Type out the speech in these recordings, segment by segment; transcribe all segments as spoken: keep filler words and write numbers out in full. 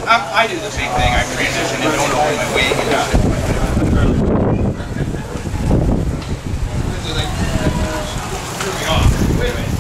I, I do the same thing. I transition and don't open my wing. Wait a minute.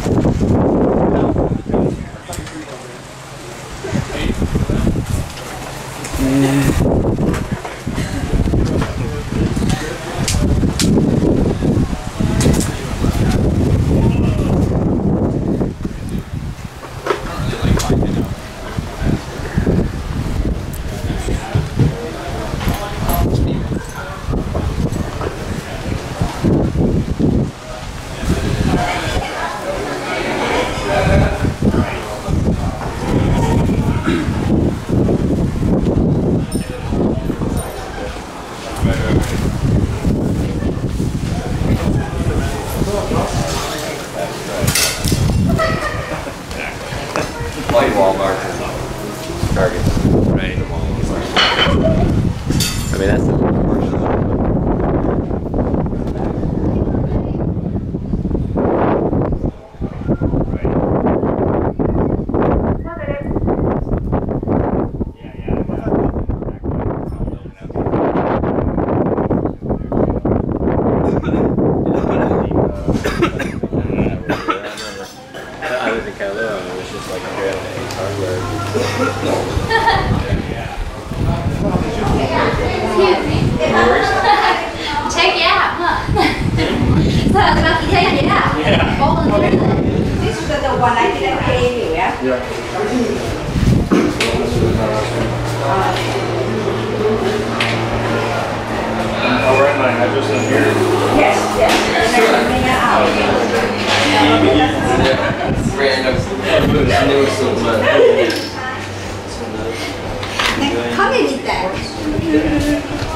Light wall markers. Targets. Right. I mean, that's the portion. I was in Kailo, and it was just like a hardware. Excuse me. Check it out, huh? So I was about to take it out. Yeah. Hold on to it. This is the one I didn't pay you, yeah? Yeah. I'll write my address in here. Yes, yes. Random. Come in with that.